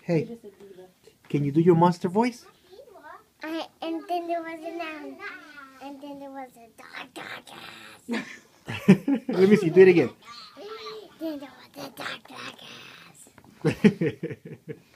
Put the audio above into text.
Hey, can you do your monster voice? And then there was an owl. And then there was a dog. Let me see. Do it again. Then there was a dog.